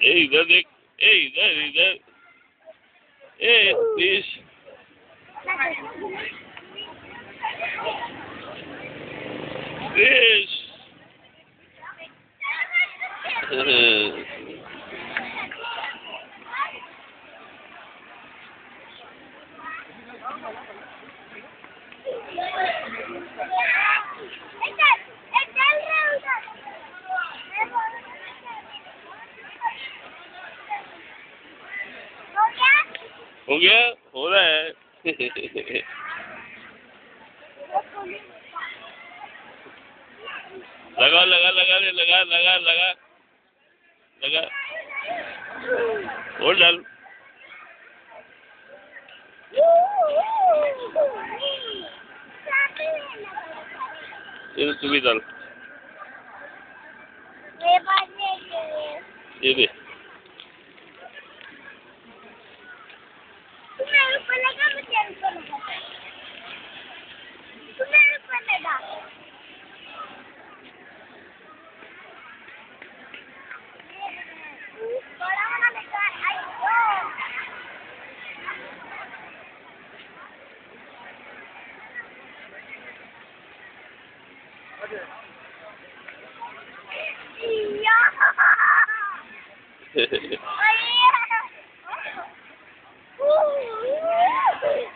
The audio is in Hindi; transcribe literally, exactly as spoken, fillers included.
ए इधर देख, ए इधर इधर, ए फिश। फिश। हो गया, हो रहा है। लगा लगा लगा ले, लगा लगा लगा लगा, और डाल। ये तू भी डाल, ये दे। Yeah.